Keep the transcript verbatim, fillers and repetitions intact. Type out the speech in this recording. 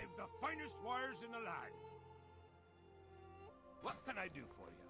I've the finest wires in the land. What can I do for you?